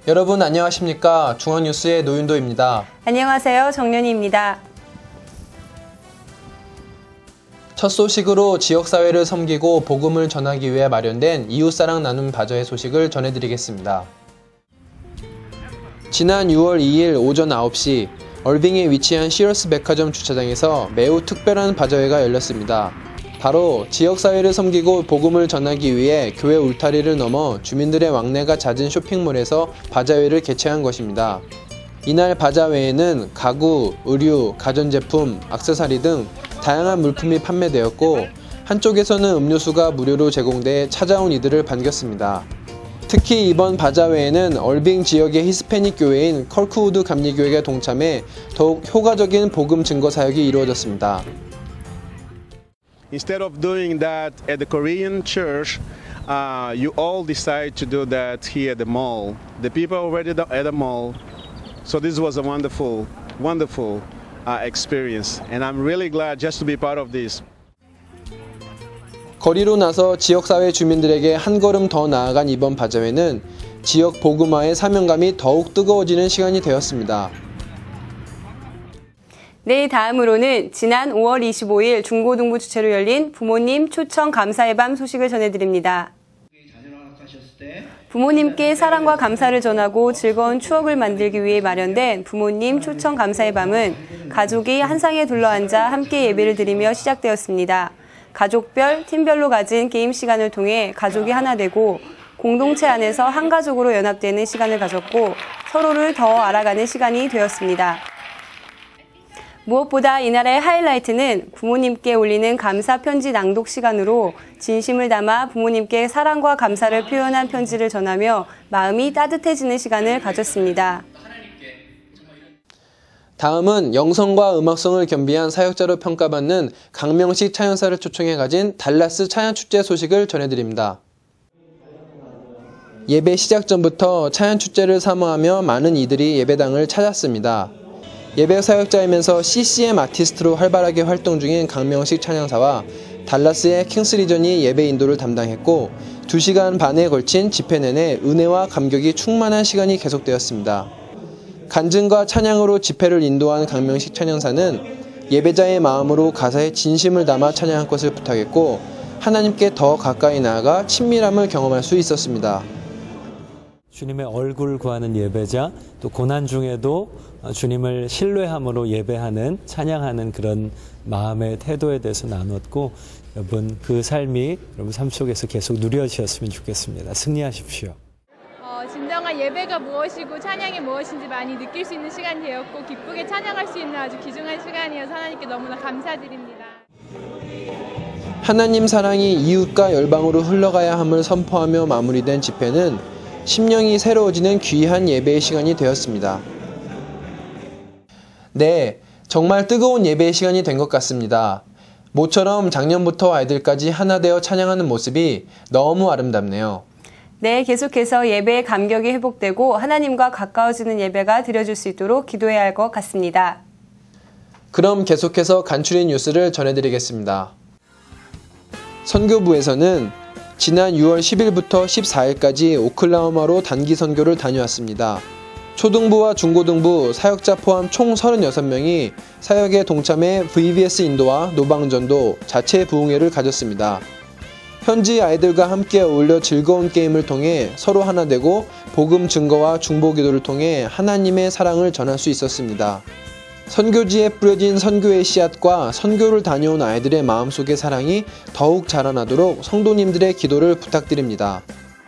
여러분 안녕하십니까? 중앙뉴스의 노윤도입니다. 안녕하세요. 정연희입니다. 첫 소식으로 지역사회를 섬기고 복음을 전하기 위해 마련된 이웃사랑 나눔 바자회 소식을 전해드리겠습니다. 지난 6월 2일 오전 9시 얼빙에 위치한 시어스 백화점 주차장에서 매우 특별한 바자회가 열렸습니다. 바로 지역사회를 섬기고 복음을 전하기 위해 교회 울타리를 넘어 주민들의 왕래가 잦은 쇼핑몰에서 바자회를 개최한 것입니다. 이날 바자회에는 가구, 의류, 가전제품, 액세서리 등 다양한 물품이 판매되었고 한쪽에서는 음료수가 무료로 제공돼 찾아온 이들을 반겼습니다. 특히 이번 바자회에는 얼빙 지역의 히스패닉 교회인 컬크우드 감리교회가 동참해 더욱 효과적인 복음 증거 사역이 이루어졌습니다. Instead of doing that at the Korean church, you all decide to do that here at the mall. The people are already at the mall, so this was a wonderful experience, and I'm really glad just to be part of this. 거리로 나서 지역사회 주민들에게 한 걸음 더 나아간 이번 바자회는 지역 복음화의 사명감이 더욱 뜨거워지는 시간이 되었습니다. 네, 다음으로는 지난 5월 25일 중고등부 주최로 열린 부모님 초청 감사의 밤 소식을 전해드립니다. 부모님께 사랑과 감사를 전하고 즐거운 추억을 만들기 위해 마련된 부모님 초청 감사의 밤은 가족이 한 상에 둘러앉아 함께 예배를 드리며 시작되었습니다. 가족별, 팀별로 가진 게임 시간을 통해 가족이 하나 되고 공동체 안에서 한 가족으로 연합되는 시간을 가졌고 서로를 더 알아가는 시간이 되었습니다. 무엇보다 이날의 하이라이트는 부모님께 올리는 감사 편지 낭독 시간으로 진심을 담아 부모님께 사랑과 감사를 표현한 편지를 전하며 마음이 따뜻해지는 시간을 가졌습니다. 다음은 영성과 음악성을 겸비한 사역자로 평가받는 강명식 찬양사를 초청해 가진 달라스 찬양축제 소식을 전해드립니다. 예배 시작 전부터 찬양축제를 사모하며 많은 이들이 예배당을 찾았습니다. 예배 사역자이면서 CCM 아티스트로 활발하게 활동 중인 강명식 찬양사와 달라스의 킹스리전이 예배 인도를 담당했고 2시간 반에 걸친 집회 내내 은혜와 감격이 충만한 시간이 계속되었습니다. 간증과 찬양으로 집회를 인도한 강명식 찬양사는 예배자의 마음으로 가사에 진심을 담아 찬양할 것을 부탁했고 하나님께 더 가까이 나아가 친밀함을 경험할 수 있었습니다. 주님의 얼굴 구하는 예배자, 또 고난 중에도 주님을 신뢰함으로 예배하는, 찬양하는 그런 마음의 태도에 대해서 나눴고 여러분 그 삶이 여러분 삶 속에서 계속 누려지셨으면 좋겠습니다. 승리하십시오. 진정한 예배가 무엇이고 찬양이 무엇인지 많이 느낄 수 있는 시간이 되었고 기쁘게 찬양할 수 있는 아주 귀중한 시간이어서 하나님께 너무나 감사드립니다. 하나님 사랑이 이웃과 열방으로 흘러가야 함을 선포하며 마무리된 집회는 심령이 새로워지는 귀한 예배의 시간이 되었습니다. 네, 정말 뜨거운 예배의 시간이 된 것 같습니다. 모처럼 작년부터 아이들까지 하나 되어 찬양하는 모습이 너무 아름답네요. 네, 계속해서 예배의 감격이 회복되고 하나님과 가까워지는 예배가 드려질 수 있도록 기도해야 할 것 같습니다. 그럼 계속해서 간추린 뉴스를 전해드리겠습니다. 선교부에서는 지난 6월 10일부터 14일까지 오클라호마로 단기 선교를 다녀왔습니다. 초등부와 중고등부 사역자 포함 총 36명이 사역에 동참해 VBS 인도와 노방전도 자체 부흥회를 가졌습니다. 현지 아이들과 함께 어울려 즐거운 게임을 통해 서로 하나 되고 복음 증거와 중보 기도를 통해 하나님의 사랑을 전할 수 있었습니다. 선교지에 뿌려진 선교의 씨앗과 선교를 다녀온 아이들의 마음속의 사랑이 더욱 자라나도록 성도님들의 기도를 부탁드립니다.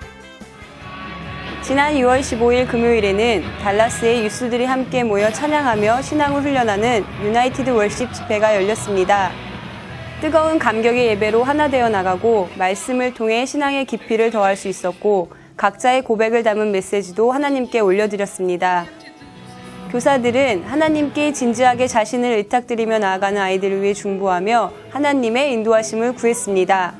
지난 6월 15일 금요일에는 달라스의 유스들이 함께 모여 찬양하며 신앙을 훈련하는 유나이티드 월십 집회가 열렸습니다. 뜨거운 감격의 예배로 하나 되어 나가고 말씀을 통해 신앙의 깊이를 더할 수 있었고 각자의 고백을 담은 메시지도 하나님께 올려드렸습니다. 교사들은 하나님께 진지하게 자신을 의탁드리며 나아가는 아이들을 위해 중보하며 하나님의 인도하심을 구했습니다.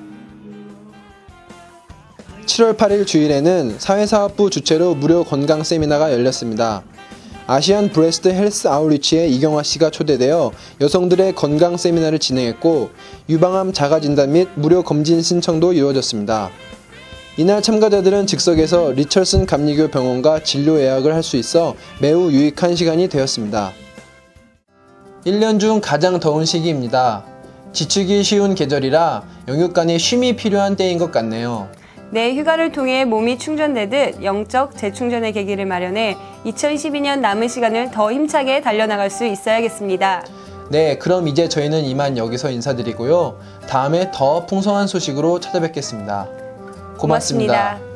7월 8일 주일에는 사회사업부 주최로 무료 건강 세미나가 열렸습니다. 아시안 브레스트 헬스 아웃리치에 이경화 씨가 초대되어 여성들의 건강 세미나를 진행했고 유방암 자가진단 및 무료 검진 신청도 이루어졌습니다. 이날 참가자들은 즉석에서 리처슨 감리교 병원과 진료 예약을 할 수 있어 매우 유익한 시간이 되었습니다. 1년 중 가장 더운 시기입니다. 지치기 쉬운 계절이라 영육간에 쉼이 필요한 때인 것 같네요. 내 휴가를 통해 몸이 충전되듯 영적 재충전의 계기를 마련해 2012년 남은 시간을 더 힘차게 달려나갈 수 있어야겠습니다. 네, 그럼 이제 저희는 이만 여기서 인사드리고요. 다음에 더 풍성한 소식으로 찾아뵙겠습니다. 고맙습니다.